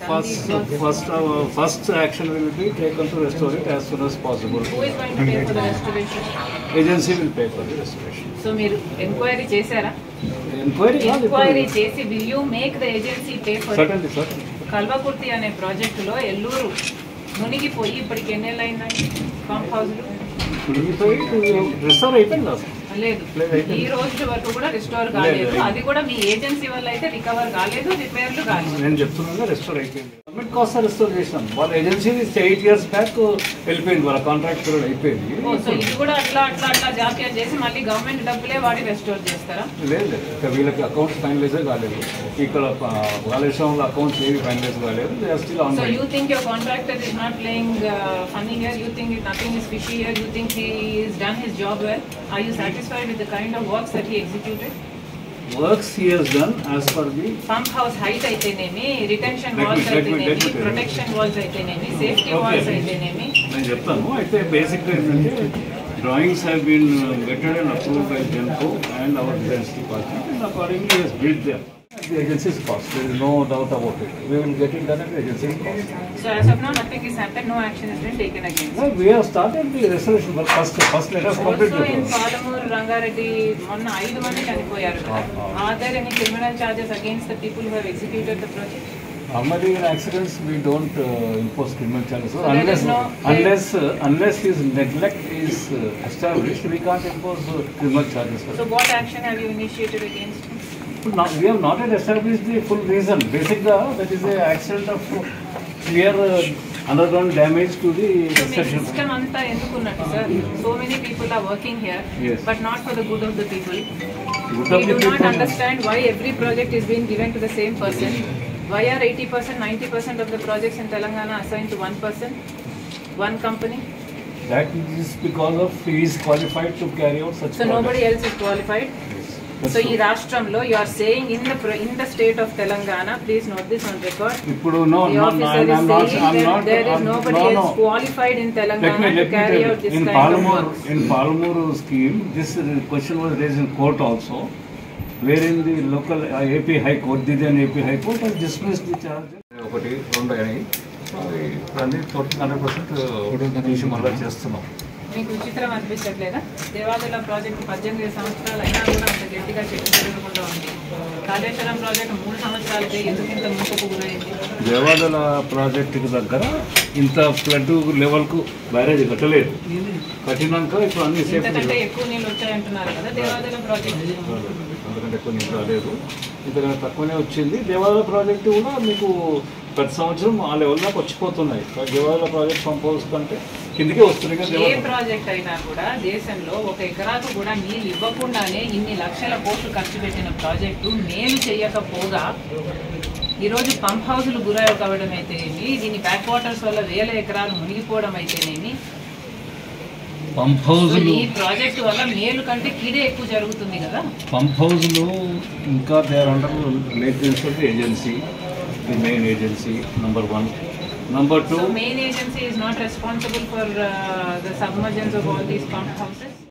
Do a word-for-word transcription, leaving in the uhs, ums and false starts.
First, first, uh, first action will be taken to restore it as soon as possible. Who is going to pay for the restoration? Agency will pay for the restoration. So, మీరు enquiry చేశారా? Enquiry? Enquiry చేసి, will you make the agency pay for it? Certainly, certainly. Kalwakurthy అనే ప్రాజెక్టులో ఎల్లూరు మునిగిపోయి ఇప్పటికి ఎన్ని ఏళ్ళు అయిందండి పంప్ హౌస్లు? మునిగిపోయి రిస్టోర్ అయిపోయింది అసలు. లేదు, ఈ రోజు వరకు కూడా రిస్టోర్ కాలేదు. అది కూడా మీ ఏజెన్సీ వల్ల అయితే రికవర్ కాలేదు, రిపేర్లు కాలేదు. నేను చెప్తున్నాను రిస్టోర్ అయిపోయింది. గవర్నమెంట్ కాస్ట్ రిస్టోర్ చేసినాం. వాళ్ళ ఏజెన్సీ ఎయిట్ ఇయర్స్ బ్యాక్ వెళ్ళిపోయింది, వాళ్ళ కాంట్రాక్ట్ కూడా అయిపోయింది. సో ఇది కూడా అట్లా అట్లా అట్లా జాప్యం చేసి మళ్ళీ గవర్నమెంట్ డబ్బులే వాడి రెస్టోర్ చేస్తారా? లేదు లేదు, వీళ్ళకి అకౌంట్స్ ఫైనలైజ్ కాలేదు. ఇక్కడ కాళేశ్వరంలో అకౌంట్స్ ఏవి ఫైనలైజ్ కాలేదు. So you think your contractor is not playing funny here? You think nothing is fishy here? You think he is done his job well? Are you satisfied with the kind of works that he executed? Works he has done as per the pump house height అయితేనేమి, retention walls అయితేనేమి, protection walls అయితేనేమి, safety walls అయితేనేమి. నేను చెప్తాను. అయితే బేసిక్గా ఏంటంటే drawings have been vetted and approved by Genco and our defense department, and accordingly he has built them. The agency's cost, there is no doubt about it. We will get it done at the agency's cost. So as of now, nothing is happened, no action has been taken against. Well, we have started the restoration work. First, first let us complete the work. Also in Palamur, Rangareddy, మొన్న ఐదు మంది చనిపోయారు కదా. Are there any criminal charges against the people who have executed the project? Normally in accidents we don't uh, impose criminal charges. So unless no, unless uh, unless his neglect is uh, established, we can't impose uh, criminal charges. So what action have you initiated against him? Now, we have not yet established the full reason. Basically, that is an accident of clear uh, underground damage to the so system anta endukunnattu sir? So many people are working here, yes, but not for the good of the people. Good we of do the not understand why every project is being given to the same person. Why are eighty percent, ninety percent of the projects in Telangana assigned to one person, one company? That is because of he is qualified to carry out such. So projects. Nobody else is qualified. That's so, in Rashtramlo, you are saying in the in the state of Telangana, please note this on record. Ippudu no, the no, officer no, is I'm not, saying I'm that not, there is I'm, nobody no, else no. qualified in Telangana let me, let to carry out this in kind Palamur, of works. In Palamur scheme, this question was raised in court also, wherein the local uh, A P High Court, the then A P High Court has dismissed the charge. ఒకటి రెండు అయినాయి. అన్ని total hundred percent తీసి మళ్ళీ చేస్తున్నాం. మీకు విచిత్రం అనిపించట్లేదా? Devadula project పద్దెనిమిది సంవత్సరాలు అయినా కూడా అంత గట్టిగా చెట్టు జరగకుండా ఉంది. కాళేశ్వరం ప్రాజెక్టు మూడు సంవత్సరాలకే ఎందుకు ఇంత ముందుకు గురైంది? దేవాదుల ప్రాజెక్టుకి దగ్గర ఇంత ఫ్లడ్ లెవెల్కు బ్యారేజ్ కట్టలేదు. కట్టినాక ఇప్పుడు అన్ని సేఫ్. ఇంతకంటే ఎక్కువ నీళ్ళు వచ్చాయంటున్నారు కదా దేవాదుల ప్రాజెక్టు? అంతకంటే ఎక్కువ నీళ్ళు రాలేదు, ఇంతకంటే తక్కువనే వచ్చింది. దేవాదుల ప్రాజెక్టు కూడా మీకు ప్రతి సంవత్సరం ఆ లెవెల్ దాకా వచ్చిపోతున్నాయి. దేవాదుల ప్రాజెక్ట్ పంప్ హౌస్ కంటే కిందికే వస్తున్నాయి. ఏ ప్రాజెక్ట్ అయినా కూడా దేశంలో ఒక ఎకరాకు కూడా నీళ్ళు ఇవ్వకుండానే ఇన్ని లక్షల కోట్లు ఖర్చు పెట్టిన ప్రాజెక్టు మేలు చేయకపోగా ఈరోజు పంప్ హౌస్లు గురై కావడం అయితేనేమి, దీని బ్యాక్ వాటర్స్ వల్ల వేల ఎకరాలు మునిగిపోవడం అయితేనేమి, పంప్ హౌస్లు ఈ ప్రాజెక్టు వల్ల మేలు కంటే కీడే ఎక్కువ జరుగుతుంది కదా. పంప్ హౌస్లు ఇంకా they are under maintenance of the agency, the main agency number one. Number two, so main agency is not responsible for uh, the submergence of all these pump houses.